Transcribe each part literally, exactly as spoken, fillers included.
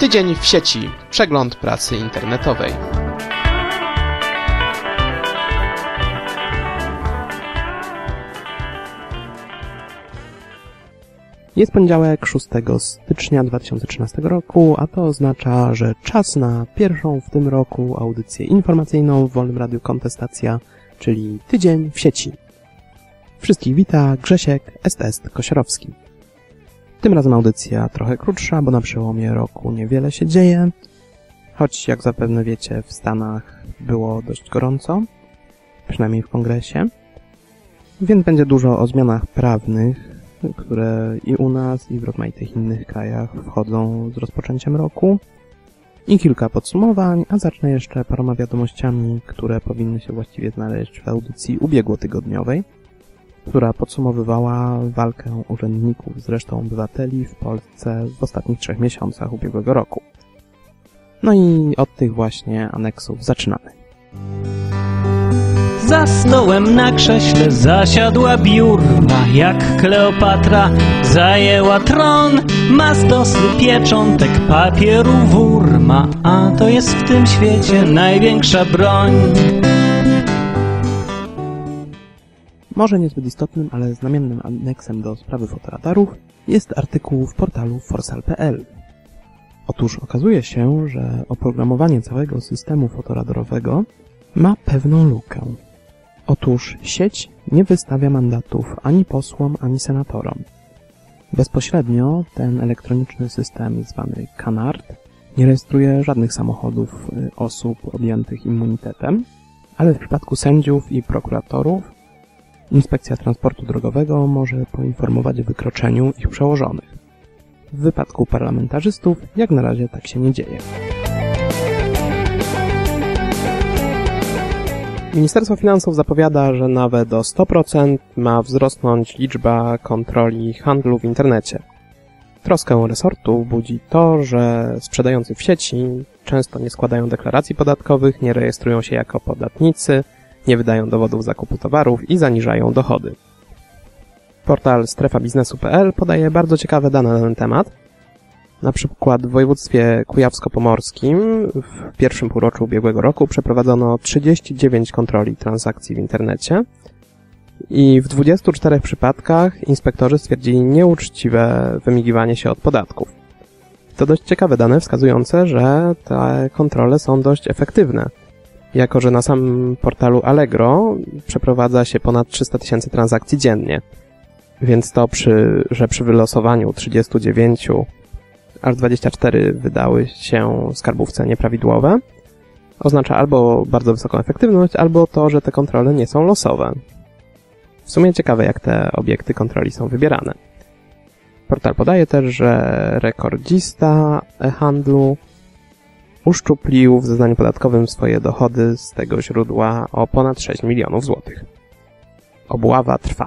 Tydzień w sieci. Przegląd prasy internetowej. Jest poniedziałek, szóstego stycznia dwa tysiące trzynastego roku, a to oznacza, że czas na pierwszą w tym roku audycję informacyjną w Wolnym Radiu Kontestacja, czyli Tydzień w sieci. Wszystkich wita Grzesiek est est Kosiorowski. Tym razem audycja trochę krótsza, bo na przełomie roku niewiele się dzieje, choć jak zapewne wiecie, w Stanach było dość gorąco, przynajmniej w Kongresie, więc będzie dużo o zmianach prawnych, które i u nas, i w rozmaitych innych krajach wchodzą z rozpoczęciem roku, i kilka podsumowań, a zacznę jeszcze paroma wiadomościami, które powinny się właściwie znaleźć w audycji ubiegłotygodniowej, która podsumowywała walkę urzędników z resztą obywateli w Polsce w ostatnich trzech miesiącach ubiegłego roku. No i od tych właśnie aneksów zaczynamy. Za stołem na krześle zasiadła biurma, jak Kleopatra zajęła tron. Ma stosy pieczątek, papieru wurma, a to jest w tym świecie największa broń. Może niezbyt istotnym, ale znamiennym aneksem do sprawy fotoradarów jest artykuł w portalu forsal kropka p l. Otóż okazuje się, że oprogramowanie całego systemu fotoradarowego ma pewną lukę. Otóż sieć nie wystawia mandatów ani posłom, ani senatorom. Bezpośrednio ten elektroniczny system zwany CANARD nie rejestruje żadnych samochodów osób objętych immunitetem, ale w przypadku sędziów i prokuratorów Inspekcja Transportu Drogowego może poinformować o wykroczeniu ich przełożonych. W wypadku parlamentarzystów jak na razie tak się nie dzieje. Ministerstwo Finansów zapowiada, że nawet o sto procent ma wzrosnąć liczba kontroli handlu w internecie. Troskę resortu budzi to, że sprzedający w sieci często nie składają deklaracji podatkowych, nie rejestrują się jako podatnicy, nie wydają dowodów zakupu towarów i zaniżają dochody. Portal strefa biznesu kropka p l podaje bardzo ciekawe dane na ten temat. Na przykład w województwie kujawsko-pomorskim w pierwszym półroczu ubiegłego roku przeprowadzono trzydzieści dziewięć kontroli transakcji w internecie i w dwudziestu czterech przypadkach inspektorzy stwierdzili nieuczciwe wymigiwanie się od podatków. To dość ciekawe dane wskazujące, że te kontrole są dość efektywne. Jako że na samym portalu Allegro przeprowadza się ponad trzysta tysięcy transakcji dziennie. Więc to, przy, że przy wylosowaniu trzydziestu dziewięciu aż dwadzieścia cztery wydały się skarbówce nieprawidłowe, oznacza albo bardzo wysoką efektywność, albo to, że te kontrole nie są losowe. W sumie ciekawe, jak te obiekty kontroli są wybierane. Portal podaje też, że rekordzista e-handlu uszczuplił w zeznaniu podatkowym swoje dochody z tego źródła o ponad sześć milionów złotych. Obława trwa.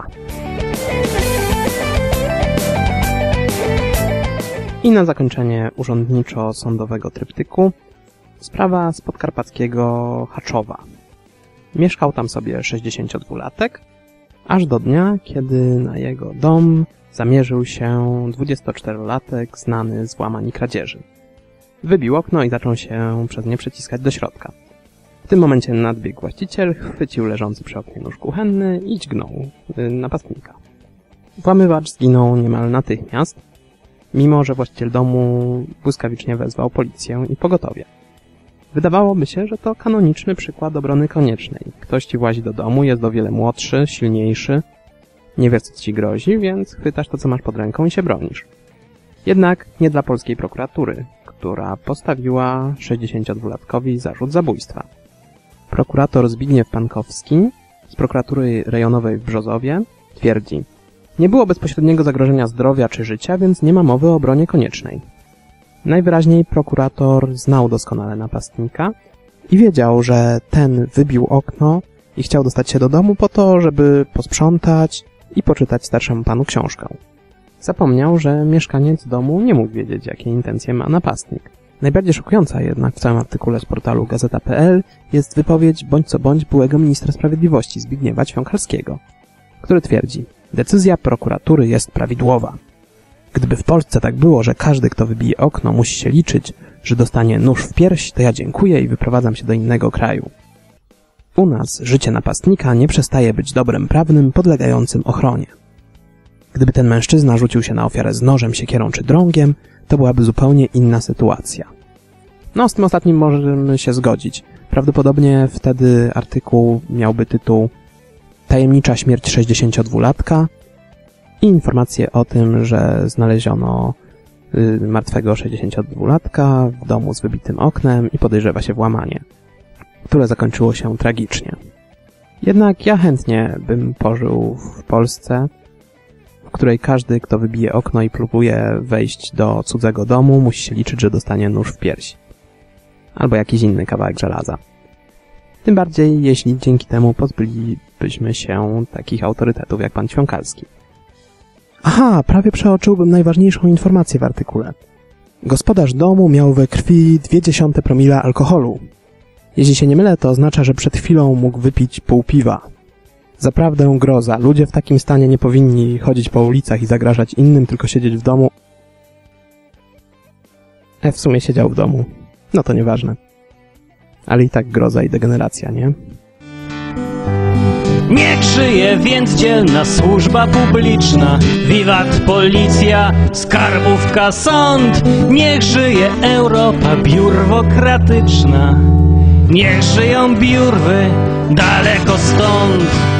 I na zakończenie urzędniczo-sądowego tryptyku sprawa z podkarpackiego Haczowa. Mieszkał tam sobie sześćdziesięciodwulatek, aż do dnia, kiedy na jego dom zamierzył się dwudziestoczterolatek znany z włamań i kradzieży. Wybił okno i zaczął się przez nie przeciskać do środka. W tym momencie nadbiegł właściciel, chwycił leżący przy oknie nóż kuchenny i dźgnął napastnika. Włamywacz zginął niemal natychmiast, mimo że właściciel domu błyskawicznie wezwał policję i pogotowie. Wydawałoby się, że to kanoniczny przykład obrony koniecznej. Ktoś ci włazi do domu, jest o wiele młodszy, silniejszy, nie wiesz, co ci grozi, więc chwytasz to, co masz pod ręką i się bronisz. Jednak nie dla polskiej prokuratury, która postawiła sześćdziesięciodwulatkowi zarzut zabójstwa. Prokurator Zbigniew Pankowski z prokuratury rejonowej w Brzozowie twierdzi: nie było bezpośredniego zagrożenia zdrowia czy życia, więc nie ma mowy o obronie koniecznej. Najwyraźniej prokurator znał doskonale napastnika i wiedział, że ten wybił okno i chciał dostać się do domu po to, żeby posprzątać i poczytać starszemu panu książkę. Zapomniał, że mieszkaniec domu nie mógł wiedzieć, jakie intencje ma napastnik. Najbardziej szokująca jednak w całym artykule z portalu gazeta kropka p l jest wypowiedź bądź co bądź byłego ministra sprawiedliwości Zbigniewa Ćwiąkalskiego, który twierdzi: decyzja prokuratury jest prawidłowa. Gdyby w Polsce tak było, że każdy, kto wybije okno, musi się liczyć, że dostanie nóż w pierś, to ja dziękuję i wyprowadzam się do innego kraju. U nas życie napastnika nie przestaje być dobrem prawnym podlegającym ochronie. Gdyby ten mężczyzna rzucił się na ofiarę z nożem, siekierą czy drągiem, to byłaby zupełnie inna sytuacja. No, z tym ostatnim możemy się zgodzić. Prawdopodobnie wtedy artykuł miałby tytuł Tajemnicza śmierć sześćdziesięciodwulatka i informacje o tym, że znaleziono y, martwego sześćdziesięciodwulatka w domu z wybitym oknem i podejrzewa się włamanie, które zakończyło się tragicznie. Jednak ja chętnie bym pożył w Polsce, w której każdy, kto wybije okno i próbuje wejść do cudzego domu, musi się liczyć, że dostanie nóż w piersi. Albo jakiś inny kawałek żelaza. Tym bardziej, jeśli dzięki temu pozbylibyśmy się takich autorytetów jak pan Ćwiąkalski. Aha, prawie przeoczyłbym najważniejszą informację w artykule. Gospodarz domu miał we krwi dwie dziesiąte promila alkoholu. Jeśli się nie mylę, to oznacza, że przed chwilą mógł wypić pół piwa. Zaprawdę groza. Ludzie w takim stanie nie powinni chodzić po ulicach i zagrażać innym, tylko siedzieć w domu. E, w sumie siedział w domu. No to nieważne. Ale i tak groza i degeneracja, nie? Niech żyje więc dzielna służba publiczna, wiwat policja, skarbówka, sąd. Niech żyje Europa biurwokratyczna, niech żyją biurwy daleko stąd.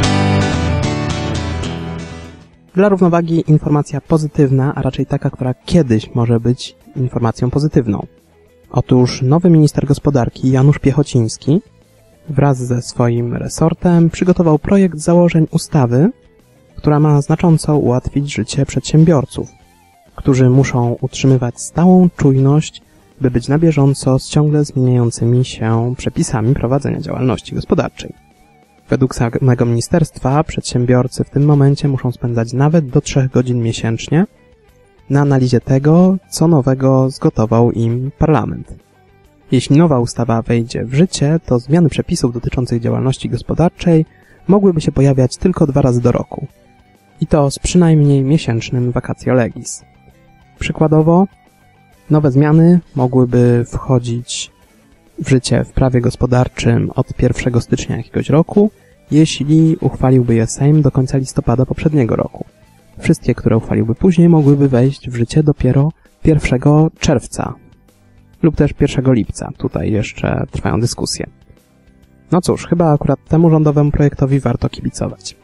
Dla równowagi informacja pozytywna, a raczej taka, która kiedyś może być informacją pozytywną. Otóż nowy minister gospodarki Janusz Piechociński wraz ze swoim resortem przygotował projekt założeń ustawy, która ma znacząco ułatwić życie przedsiębiorców, którzy muszą utrzymywać stałą czujność, by być na bieżąco z ciągle zmieniającymi się przepisami prowadzenia działalności gospodarczej. Według samego ministerstwa przedsiębiorcy w tym momencie muszą spędzać nawet do trzech godzin miesięcznie na analizie tego, co nowego zgotował im parlament. Jeśli nowa ustawa wejdzie w życie, to zmiany przepisów dotyczących działalności gospodarczej mogłyby się pojawiać tylko dwa razy do roku. I to z przynajmniej miesięcznym vacatio legis. Przykładowo, nowe zmiany mogłyby wchodzić w życie w prawie gospodarczym od pierwszego stycznia jakiegoś roku, jeśli uchwaliłby je Sejm do końca listopada poprzedniego roku. Wszystkie, które uchwaliłby później, mogłyby wejść w życie dopiero pierwszego czerwca lub też pierwszego lipca. Tutaj jeszcze trwają dyskusje. No cóż, chyba akurat temu rządowemu projektowi warto kibicować.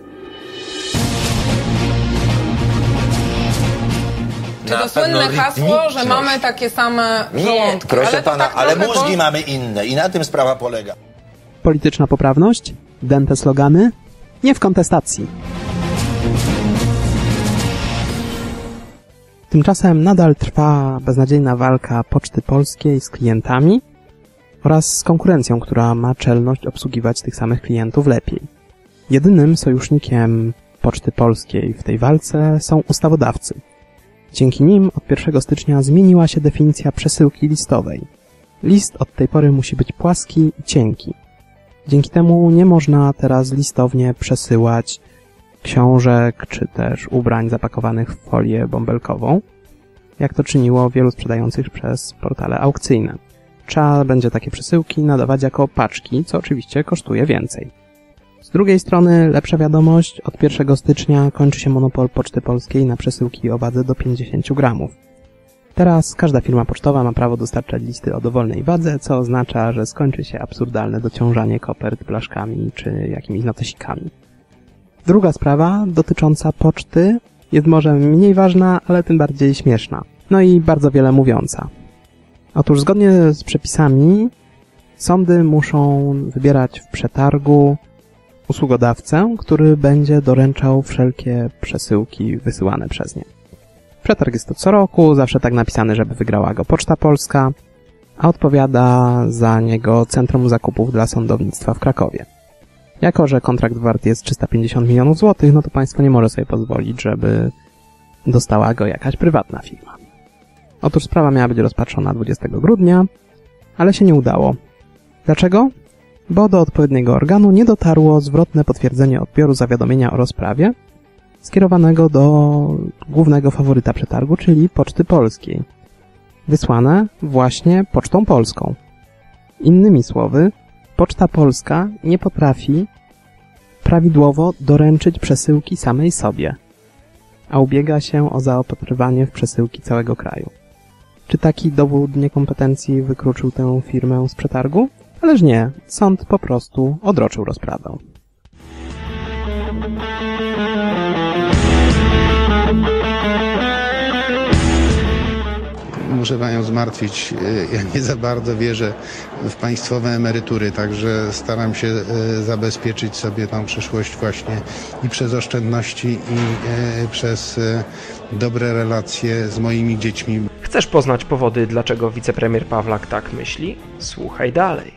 To słynne hasło, że mamy takie same żołądki. Proszę ale pana, tak ale trochę mózgi po... mamy inne i na tym sprawa polega. Polityczna poprawność? Dęte slogany? Nie w kontestacji. Tymczasem nadal trwa beznadziejna walka Poczty Polskiej z klientami oraz z konkurencją, która ma czelność obsługiwać tych samych klientów lepiej. Jedynym sojusznikiem Poczty Polskiej w tej walce są ustawodawcy. Dzięki nim od pierwszego stycznia zmieniła się definicja przesyłki listowej. List od tej pory musi być płaski i cienki. Dzięki temu nie można teraz listownie przesyłać książek czy też ubrań zapakowanych w folię bąbelkową, jak to czyniło wielu sprzedających przez portale aukcyjne. Trzeba będzie takie przesyłki nadawać jako paczki, co oczywiście kosztuje więcej. Z drugiej strony lepsza wiadomość, od pierwszego stycznia kończy się monopol Poczty Polskiej na przesyłki o wadze do pięćdziesiąt gramów. Teraz każda firma pocztowa ma prawo dostarczać listy o dowolnej wadze, co oznacza, że skończy się absurdalne dociążanie kopert blaszkami czy jakimiś notesikami. Druga sprawa, dotycząca poczty, jest może mniej ważna, ale tym bardziej śmieszna. No i bardzo wiele mówiąca. Otóż zgodnie z przepisami sądy muszą wybierać w przetargu usługodawcę, który będzie doręczał wszelkie przesyłki wysyłane przez nie. Przetarg jest to co roku, zawsze tak napisane, żeby wygrała go Poczta Polska, a odpowiada za niego Centrum Zakupów dla Sądownictwa w Krakowie. Jako że kontrakt wart jest trzysta pięćdziesiąt milionów złotych, no to państwo nie może sobie pozwolić, żeby dostała go jakaś prywatna firma. Otóż sprawa miała być rozpatrzona dwudziestego grudnia, ale się nie udało. Dlaczego? Bo do odpowiedniego organu nie dotarło zwrotne potwierdzenie odbioru zawiadomienia o rozprawie, skierowanego do głównego faworyta przetargu, czyli Poczty Polskiej, wysłane właśnie Pocztą Polską. Innymi słowy, Poczta Polska nie potrafi prawidłowo doręczyć przesyłki samej sobie, a ubiega się o zaopatrywanie w przesyłki całego kraju. Czy taki dowód niekompetencji wykluczył tę firmę z przetargu? Ależ nie, sąd po prostu odroczył rozprawę. Muszę panią zmartwić, ja nie za bardzo wierzę w państwowe emerytury, także staram się zabezpieczyć sobie tą przyszłość właśnie i przez oszczędności, i przez dobre relacje z moimi dziećmi. Chcesz poznać powody, dlaczego wicepremier Pawlak tak myśli? Słuchaj dalej.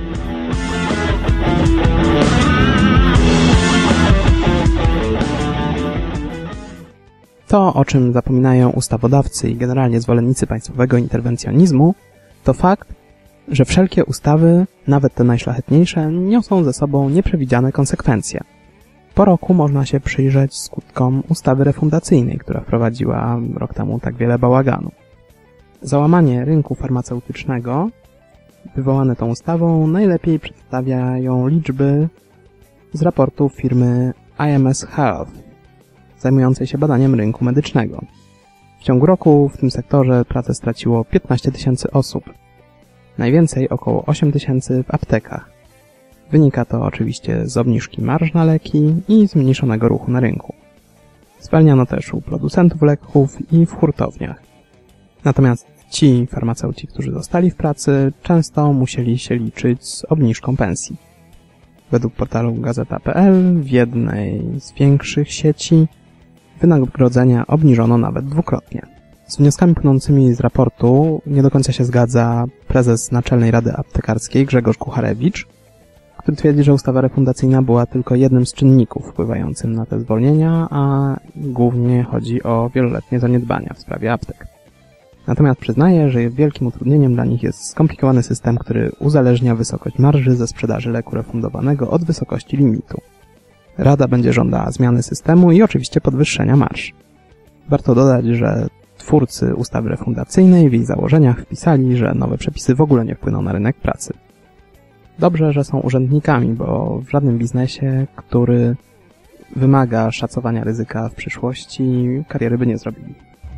To, o czym zapominają ustawodawcy i generalnie zwolennicy państwowego interwencjonizmu, to fakt, że wszelkie ustawy, nawet te najszlachetniejsze, niosą ze sobą nieprzewidziane konsekwencje. Po roku można się przyjrzeć skutkom ustawy refundacyjnej, która wprowadziła rok temu tak wiele bałaganu. Załamanie rynku farmaceutycznego wywołane tą ustawą najlepiej przedstawiają liczby z raportu firmy I M S Health, zajmującej się badaniem rynku medycznego. W ciągu roku w tym sektorze pracę straciło piętnaście tysięcy osób. Najwięcej, około osiem tysięcy w aptekach. Wynika to oczywiście z obniżki marż na leki i zmniejszonego ruchu na rynku. Zwalniano też u producentów leków i w hurtowniach. Natomiast ci farmaceuci, którzy zostali w pracy, często musieli się liczyć z obniżką pensji. Według portalu gazeta kropka p l w jednej z większych sieci wynagrodzenia obniżono nawet dwukrotnie. Z wnioskami płynącymi z raportu nie do końca się zgadza prezes Naczelnej Rady Aptekarskiej Grzegorz Kucharewicz, który twierdzi, że ustawa refundacyjna była tylko jednym z czynników wpływającym na te zwolnienia, a głównie chodzi o wieloletnie zaniedbania w sprawie aptek. Natomiast przyznaje, że wielkim utrudnieniem dla nich jest skomplikowany system, który uzależnia wysokość marży ze sprzedaży leku refundowanego od wysokości limitu. Rada będzie żądała zmiany systemu i oczywiście podwyższenia marż. Warto dodać, że twórcy ustawy refundacyjnej w jej założeniach wpisali, że nowe przepisy w ogóle nie wpłyną na rynek pracy. Dobrze, że są urzędnikami, bo w żadnym biznesie, który wymaga szacowania ryzyka w przyszłości, kariery by nie zrobili.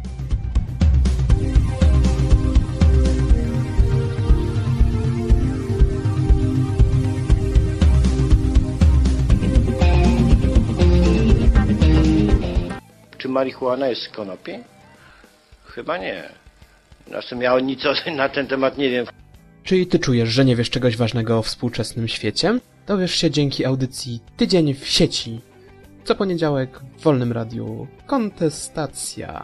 Czy marihuana jest z konopi? Chyba nie. Zresztą ja nic na ten temat nie wiem. Czyli ty czujesz, że nie wiesz czegoś ważnego o współczesnym świecie? Dowiesz się dzięki audycji Tydzień w sieci. Co poniedziałek w Wolnym Radiu Kontestacja.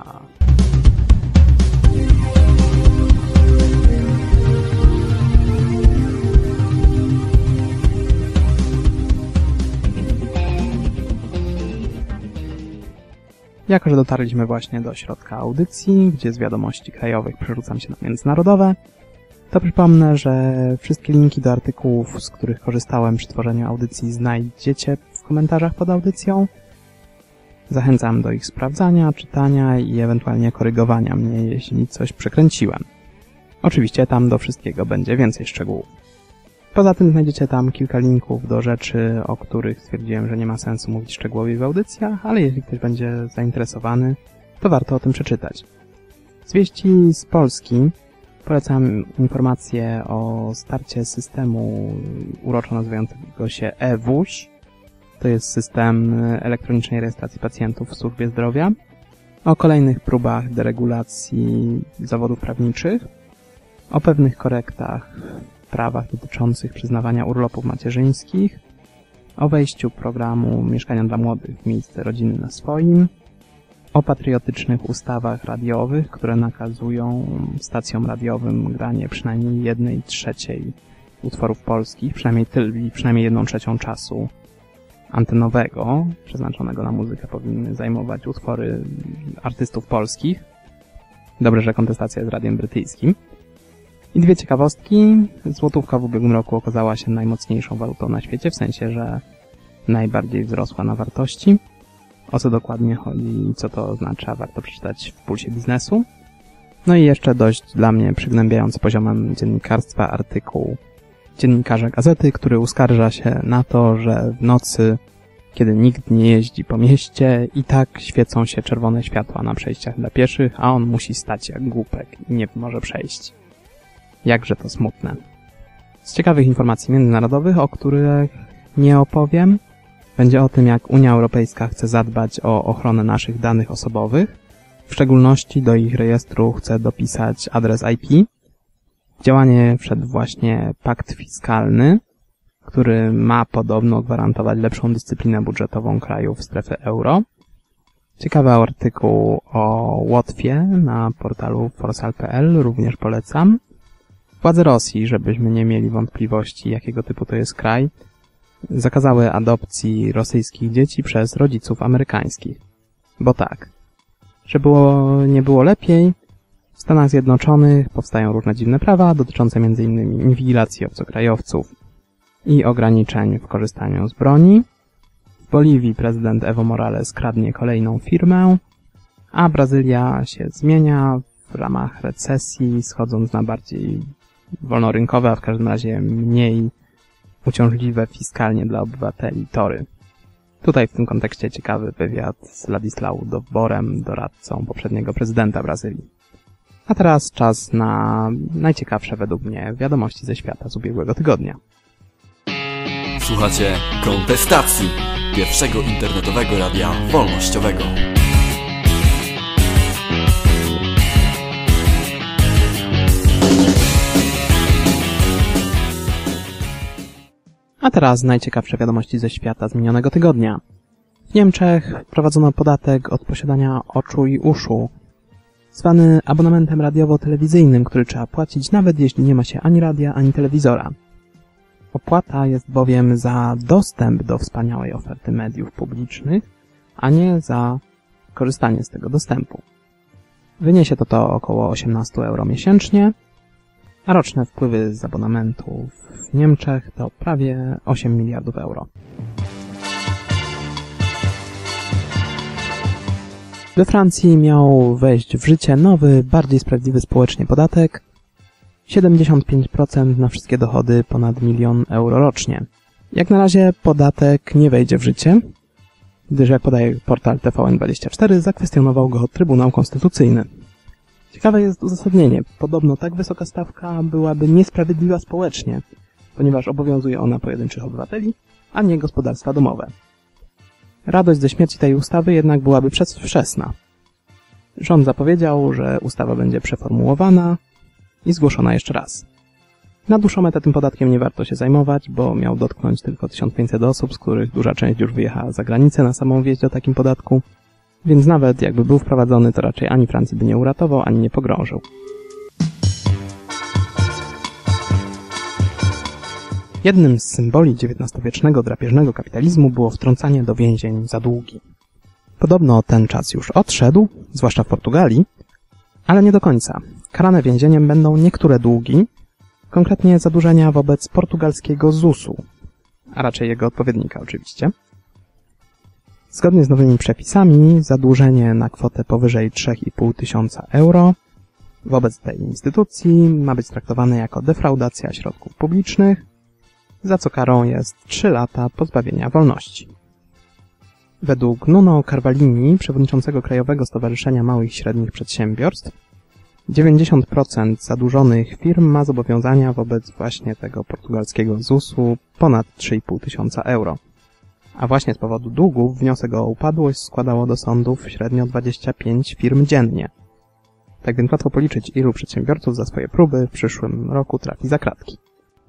Jako że dotarliśmy właśnie do środka audycji, gdzie z wiadomości krajowych przerzucam się na międzynarodowe, to przypomnę, że wszystkie linki do artykułów, z których korzystałem przy tworzeniu audycji, znajdziecie w komentarzach pod audycją. Zachęcam do ich sprawdzania, czytania i ewentualnie korygowania mnie, jeśli coś przekręciłem. Oczywiście tam do wszystkiego będzie więcej szczegółów. Poza tym znajdziecie tam kilka linków do rzeczy, o których stwierdziłem, że nie ma sensu mówić szczegółowo w audycjach, ale jeśli ktoś będzie zainteresowany, to warto o tym przeczytać. Z wieści z Polski polecam informację o starcie systemu uroczo nazywającego się E-W U Ś. To jest system elektronicznej rejestracji pacjentów w służbie zdrowia. O kolejnych próbach deregulacji zawodów prawniczych. O pewnych korektach w prawach dotyczących przyznawania urlopów macierzyńskich. O wejściu programu Mieszkania dla Młodych w miejsce rodziny na swoim. O patriotycznych ustawach radiowych, które nakazują stacjom radiowym granie przynajmniej jednej trzeciej utworów polskich, przynajmniej, tyl, przynajmniej jedną trzecią czasu antenowego, przeznaczonego na muzykę, powinny zajmować utwory artystów polskich. Dobrze, że kontestacja jest radiem brytyjskim. I dwie ciekawostki. Złotówka w ubiegłym roku okazała się najmocniejszą walutą na świecie, w sensie, że najbardziej wzrosła na wartości. o co dokładnie chodzi i co to oznacza, warto przeczytać w Pulsie Biznesu. No i jeszcze dość dla mnie przygnębiający poziomem dziennikarstwa artykuł dziennikarza gazety, który uskarża się na to, że w nocy, kiedy nikt nie jeździ po mieście, i tak świecą się czerwone światła na przejściach dla pieszych, a on musi stać jak głupek i nie może przejść. Jakże to smutne. Z ciekawych informacji międzynarodowych, o których nie opowiem, będzie o tym, jak Unia Europejska chce zadbać o ochronę naszych danych osobowych. W szczególności do ich rejestru chce dopisać adres I P. W działanie wszedł właśnie pakt fiskalny, który ma podobno gwarantować lepszą dyscyplinę budżetową krajów strefy euro. Ciekawy artykuł o Łotwie na portalu forsal kropka p l również polecam. Władze Rosji, żebyśmy nie mieli wątpliwości, jakiego typu to jest kraj, zakazały adopcji rosyjskich dzieci przez rodziców amerykańskich. Bo tak, żeby było, nie było lepiej, w Stanach Zjednoczonych powstają różne dziwne prawa dotyczące między innymi inwigilacji obcokrajowców i ograniczeń w korzystaniu z broni. W Boliwii prezydent Evo Morales kradnie kolejną firmę, a Brazylia się zmienia w ramach recesji, schodząc na bardziej wolnorynkowe, a w każdym razie mniej uciążliwe fiskalnie dla obywateli tory. Tutaj w tym kontekście ciekawy wywiad z Ladislau Dowborem, doradcą poprzedniego prezydenta Brazylii. A teraz czas na najciekawsze według mnie wiadomości ze świata z ubiegłego tygodnia. Słuchacie Kontestacji, pierwszego internetowego radia wolnościowego. A teraz najciekawsze wiadomości ze świata z minionego tygodnia. W Niemczech wprowadzono podatek od posiadania oczu i uszu, zwany abonamentem radiowo-telewizyjnym, który trzeba płacić nawet jeśli nie ma się ani radia, ani telewizora. Opłata jest bowiem za dostęp do wspaniałej oferty mediów publicznych, a nie za korzystanie z tego dostępu. Wyniesie to to około osiemnaście euro miesięcznie, a roczne wpływy z abonamentu w Niemczech to prawie osiem miliardów euro. We Francji miał wejść w życie nowy, bardziej sprawiedliwy społecznie podatek, siedemdziesiąt pięć procent na wszystkie dochody ponad milion euro rocznie. Jak na razie podatek nie wejdzie w życie, gdyż jak podaje portal T V N dwadzieścia cztery, zakwestionował go Trybunał Konstytucyjny. Ciekawe jest uzasadnienie. Podobno tak wysoka stawka byłaby niesprawiedliwa społecznie, ponieważ obowiązuje ona pojedynczych obywateli, a nie gospodarstwa domowe. Radość ze śmierci tej ustawy jednak byłaby przedwczesna. Rząd zapowiedział, że ustawa będzie przeformułowana i zgłoszona jeszcze raz. Na dłuższą metę tym podatkiem nie warto się zajmować, bo miał dotknąć tylko tysiąc pięćset osób, z których duża część już wyjechała za granicę na samą wieść o takim podatku, więc nawet jakby był wprowadzony, to raczej ani Francji by nie uratował, ani nie pogrążył. Jednym z symboli dziewiętnastowiecznego drapieżnego kapitalizmu było wtrącanie do więzień za długi. Podobno ten czas już odszedł, zwłaszcza w Portugalii, ale nie do końca. Karane więzieniem będą niektóre długi, konkretnie zadłużenia wobec portugalskiego zusu, a raczej jego odpowiednika oczywiście. Zgodnie z nowymi przepisami zadłużenie na kwotę powyżej trzy i pół tysiąca euro wobec tej instytucji ma być traktowane jako defraudacja środków publicznych, za co karą jest trzy lata pozbawienia wolności. Według Nuno Carvalini, przewodniczącego Krajowego Stowarzyszenia Małych i Średnich Przedsiębiorstw, dziewięćdziesiąt procent zadłużonych firm ma zobowiązania wobec właśnie tego portugalskiego zusu ponad trzy i pół tysiąca euro. A właśnie z powodu długów wniosek o upadłość składało do sądów średnio dwadzieścia pięć firm dziennie. Tak więc łatwo policzyć, ilu przedsiębiorców za swoje próby w przyszłym roku trafi za kratki.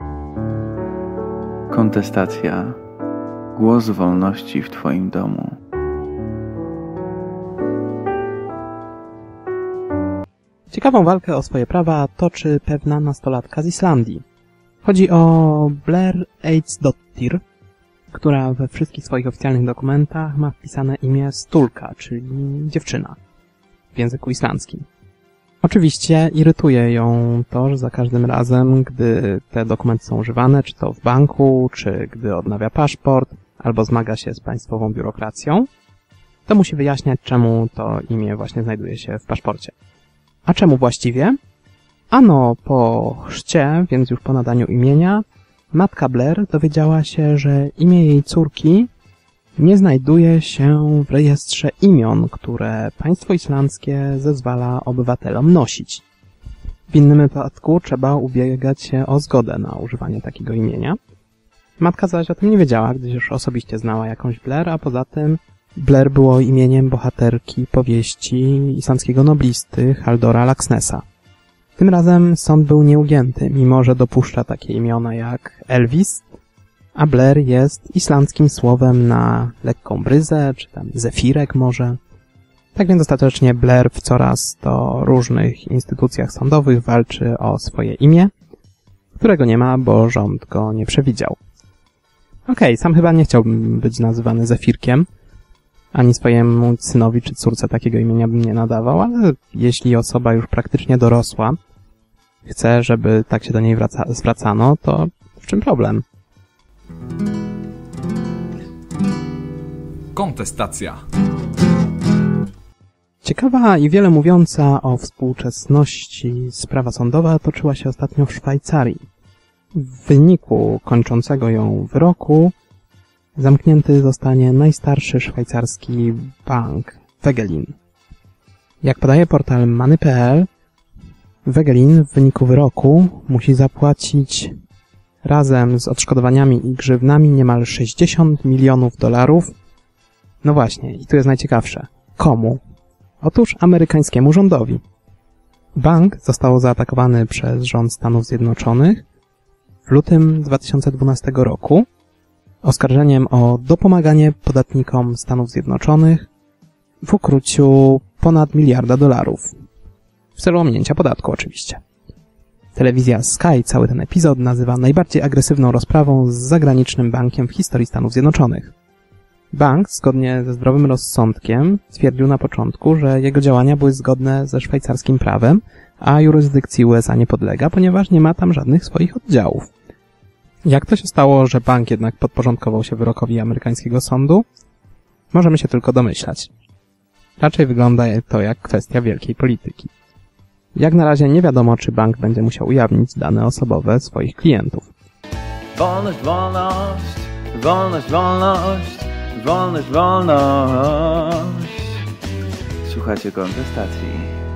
Kontestacja. Głos wolności w Twoim domu. Ciekawą walkę o swoje prawa toczy pewna nastolatka z Islandii. Chodzi o Blair Eidsdottir, która we wszystkich swoich oficjalnych dokumentach ma wpisane imię Stúlka, czyli dziewczyna, w języku islandzkim. Oczywiście irytuje ją to, że za każdym razem, gdy te dokumenty są używane, czy to w banku, czy gdy odnawia paszport, albo zmaga się z państwową biurokracją, to musi wyjaśniać, czemu to imię właśnie znajduje się w paszporcie. A czemu właściwie? Ano, po chrzcie, więc już po nadaniu imienia, matka Blair dowiedziała się, że imię jej córki nie znajduje się w rejestrze imion, które państwo islandzkie zezwala obywatelom nosić. W innym wypadku trzeba ubiegać się o zgodę na używanie takiego imienia. Matka zaś o tym nie wiedziała, gdyż już osobiście znała jakąś Blair, a poza tym Blair było imieniem bohaterki powieści islandzkiego noblisty Halldora Laxnessa. Tym razem sąd był nieugięty, mimo że dopuszcza takie imiona jak Elvis, a Blair jest islandzkim słowem na lekką bryzę, czy tam zefirek może. Tak więc ostatecznie Blair w coraz to różnych instytucjach sądowych walczy o swoje imię, którego nie ma, bo rząd go nie przewidział. Okej, okay, sam chyba nie chciałbym być nazywany zefirkiem, ani swojemu synowi czy córce takiego imienia bym nie nadawał, ale jeśli osoba już praktycznie dorosła chce, żeby tak się do niej wraca- zwracano, to w czym problem? Kontestacja. Ciekawa i wiele mówiąca o współczesności sprawa sądowa toczyła się ostatnio w Szwajcarii. W wyniku kończącego ją wyroku zamknięty zostanie najstarszy szwajcarski bank, Wegelin. Jak podaje portal Money kropka p l, Wegelin w wyniku wyroku musi zapłacić razem z odszkodowaniami i grzywnami niemal sześćdziesiąt milionów dolarów. No właśnie, i tu jest najciekawsze. Komu? Otóż amerykańskiemu rządowi. Bank został zaatakowany przez rząd Stanów Zjednoczonych w lutym dwa tysiące dwunastego roku oskarżeniem o dopomaganie podatnikom Stanów Zjednoczonych w ukryciu ponad miliarda dolarów. W celu ominięcia podatku oczywiście. Telewizja Sky cały ten epizod nazywa najbardziej agresywną rozprawą z zagranicznym bankiem w historii Stanów Zjednoczonych. Bank, zgodnie ze zdrowym rozsądkiem, twierdził na początku, że jego działania były zgodne ze szwajcarskim prawem, a jurysdykcji U S A nie podlega, ponieważ nie ma tam żadnych swoich oddziałów. Jak to się stało, że bank jednak podporządkował się wyrokowi amerykańskiego sądu? Możemy się tylko domyślać. Raczej wygląda to jak kwestia wielkiej polityki. Jak na razie nie wiadomo, czy bank będzie musiał ujawnić dane osobowe swoich klientów. Wolność, wolność, wolność, wolność, wolność, wolność. Słuchajcie kontestacji.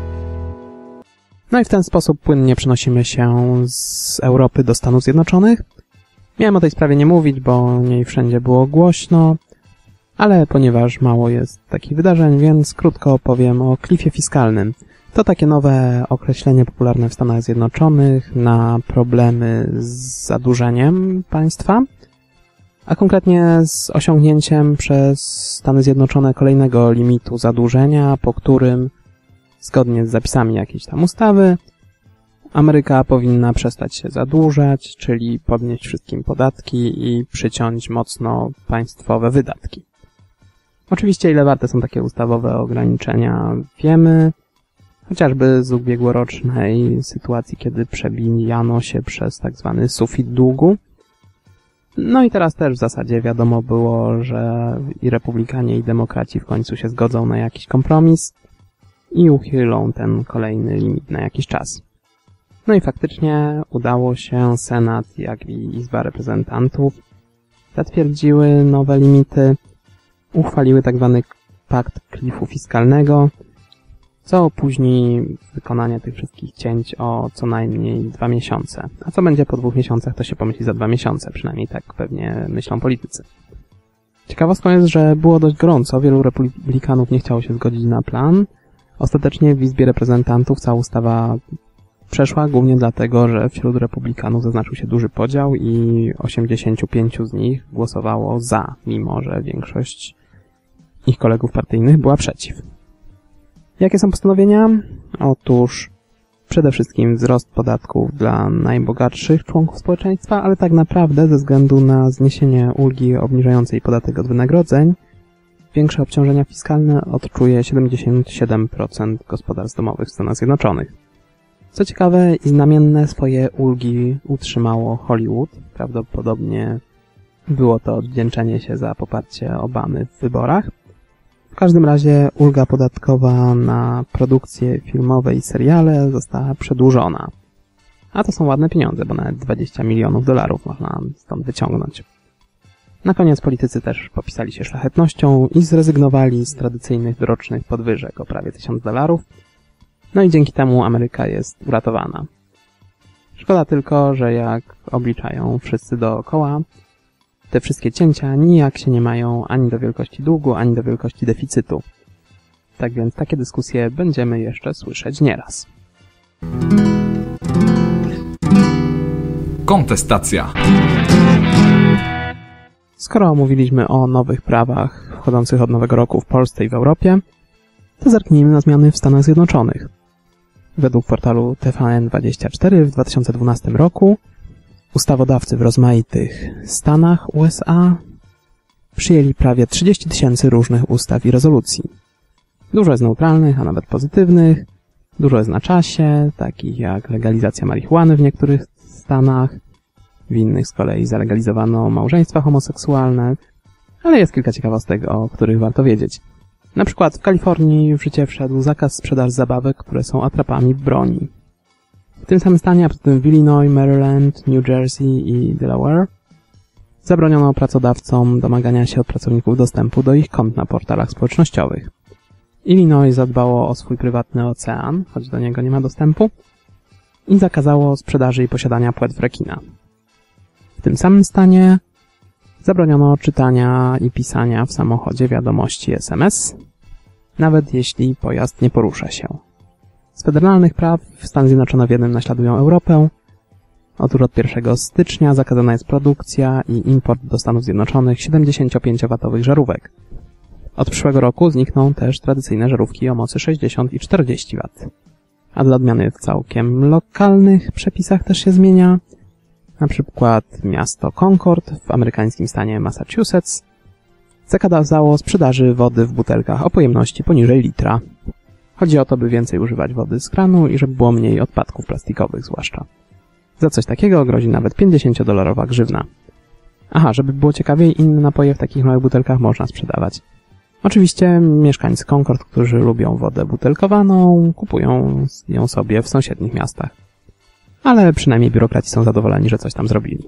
No i w ten sposób płynnie przenosimy się z Europy do Stanów Zjednoczonych. Miałem o tej sprawie nie mówić, bo o niej wszędzie było głośno, ale ponieważ mało jest takich wydarzeń, więc krótko opowiem o klifie fiskalnym. To takie nowe określenie popularne w Stanach Zjednoczonych na problemy z zadłużeniem państwa, a konkretnie z osiągnięciem przez Stany Zjednoczone kolejnego limitu zadłużenia, po którym zgodnie z zapisami jakiejś tam ustawy Ameryka powinna przestać się zadłużać, czyli podnieść wszystkim podatki i przyciąć mocno państwowe wydatki. Oczywiście ile warte są takie ustawowe ograniczenia wiemy, chociażby z ubiegłorocznej sytuacji, kiedy przebijano się przez tak zwany sufit długu. No i teraz też w zasadzie wiadomo było, że i republikanie, i demokraci w końcu się zgodzą na jakiś kompromis i uchylą ten kolejny limit na jakiś czas. No i faktycznie udało się, Senat, jak i Izba Reprezentantów zatwierdziły nowe limity, uchwaliły tak zwany pakt klifu fiskalnego, co opóźni wykonanie tych wszystkich cięć o co najmniej dwa miesiące. A co będzie po dwóch miesiącach, to się pomyśli za dwa miesiące, przynajmniej tak pewnie myślą politycy. Ciekawostką jest, że było dość gorąco, wielu republikanów nie chciało się zgodzić na plan. Ostatecznie w Izbie Reprezentantów cała ustawa przeszła głównie dlatego, że wśród republikanów zaznaczył się duży podział i osiemdziesięciu pięciu z nich głosowało za, mimo że większość ich kolegów partyjnych była przeciw. Jakie są postanowienia? Otóż przede wszystkim wzrost podatków dla najbogatszych członków społeczeństwa, ale tak naprawdę ze względu na zniesienie ulgi obniżającej podatek od wynagrodzeń większe obciążenia fiskalne odczuje siedemdziesiąt siedem procent gospodarstw domowych w Stanach Zjednoczonych. Co ciekawe i znamienne, swoje ulgi utrzymało Hollywood. Prawdopodobnie było to odwdzięczenie się za poparcie Obamy w wyborach. W każdym razie ulga podatkowa na produkcje filmowe i seriale została przedłużona. A to są ładne pieniądze, bo nawet dwadzieścia milionów dolarów można stąd wyciągnąć. Na koniec politycy też popisali się szlachetnością i zrezygnowali z tradycyjnych rocznych podwyżek o prawie tysiąc dolarów. No i dzięki temu Ameryka jest uratowana. Szkoda tylko, że jak obliczają wszyscy dookoła, te wszystkie cięcia nijak się nie mają ani do wielkości długu, ani do wielkości deficytu. Tak więc takie dyskusje będziemy jeszcze słyszeć nieraz. Kontestacja. Skoro mówiliśmy o nowych prawach wchodzących od nowego roku w Polsce i w Europie, to zerknijmy na zmiany w Stanach Zjednoczonych. Według portalu T V N dwadzieścia cztery w dwa tysiące dwunastym roku ustawodawcy w rozmaitych stanach U S A przyjęli prawie trzydzieści tysięcy różnych ustaw i rezolucji. Dużo jest neutralnych, a nawet pozytywnych, dużo jest na czasie, takich jak legalizacja marihuany w niektórych stanach, w innych z kolei zalegalizowano małżeństwa homoseksualne, ale jest kilka ciekawostek, o których warto wiedzieć. Na przykład w Kalifornii w życie wszedł zakaz sprzedaży zabawek, które są atrapami broni. W tym samym stanie, a potem w Illinois, Maryland, New Jersey i Delaware, zabroniono pracodawcom domagania się od pracowników dostępu do ich kont na portalach społecznościowych. Illinois zadbało o swój prywatny ocean, choć do niego nie ma dostępu, i zakazało sprzedaży i posiadania płetw rekina. W tym samym stanie zabroniono czytania i pisania w samochodzie wiadomości S M S, nawet jeśli pojazd nie porusza się. Z federalnych praw Stany Zjednoczone w jednym naśladują Europę. Otóż od pierwszego stycznia zakazana jest produkcja i import do Stanów Zjednoczonych siedemdziesięciopięciowatowych żarówek. Od przyszłego roku znikną też tradycyjne żarówki o mocy sześćdziesiąt i czterdzieści watów. A dla odmiany w całkiem lokalnych przepisach też się zmienia. Na przykład miasto Concord w amerykańskim stanie Massachusetts zakazało sprzedaży wody w butelkach o pojemności poniżej litra. Chodzi o to, by więcej używać wody z kranu i żeby było mniej odpadków plastikowych zwłaszcza. Za coś takiego grozi nawet pięćdziesięciodolarowa grzywna. Aha, żeby było ciekawiej, inne napoje w takich małych butelkach można sprzedawać. Oczywiście mieszkańcy Concord, którzy lubią wodę butelkowaną, kupują ją sobie w sąsiednich miastach. Ale przynajmniej biurokraci są zadowoleni, że coś tam zrobili.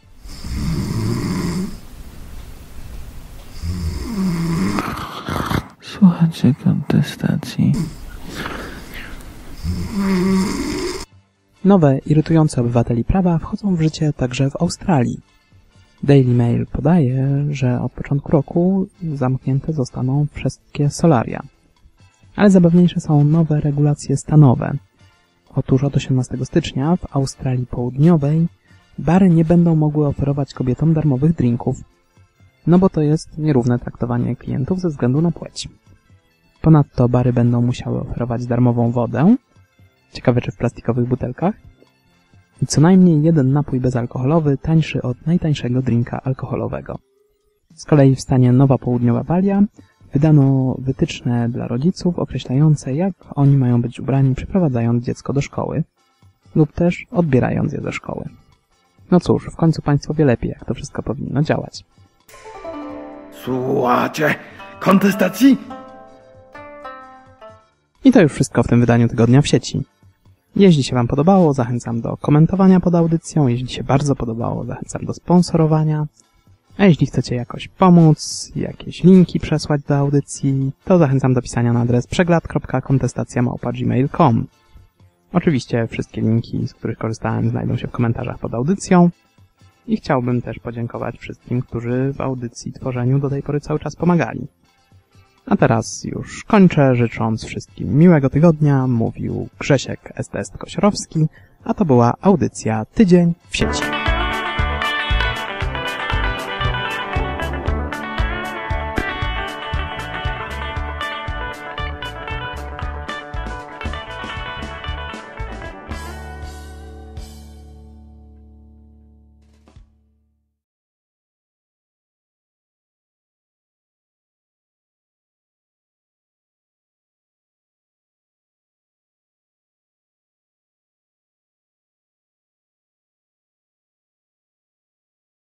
Słuchajcie kontestacji. Nowe, irytujące obywateli prawa wchodzą w życie także w Australii. Daily Mail podaje, że od początku roku zamknięte zostaną wszystkie solaria. Ale zabawniejsze są nowe regulacje stanowe. Otóż od osiemnastego stycznia w Australii Południowej bary nie będą mogły oferować kobietom darmowych drinków. No bo to jest nierówne traktowanie klientów ze względu na płeć. Ponadto bary będą musiały oferować darmową wodę, ciekawe czy w plastikowych butelkach, i co najmniej jeden napój bezalkoholowy tańszy od najtańszego drinka alkoholowego. Z kolei w stanie Nowa Południowa Walia wydano wytyczne dla rodziców określające, jak oni mają być ubrani, przyprowadzając dziecko do szkoły lub też odbierając je ze szkoły. No cóż, w końcu państwo wie lepiej, jak to wszystko powinno działać. Słuchajcie kontestacji? I to już wszystko w tym wydaniu Tygodnia w sieci. Jeśli się Wam podobało, zachęcam do komentowania pod audycją. Jeśli się bardzo podobało, zachęcam do sponsorowania. A jeśli chcecie jakoś pomóc, jakieś linki przesłać do audycji, to zachęcam do pisania na adres przeglad kropka kontestacja małpa gmail kropka com. Oczywiście wszystkie linki, z których korzystałem, znajdą się w komentarzach pod audycją. I chciałbym też podziękować wszystkim, którzy w audycji tworzeniu do tej pory cały czas pomagali. A teraz już kończę, życząc wszystkim miłego tygodnia. Mówił Grzesiek S T S Kosiorowski, a to była audycja Tydzień w sieci.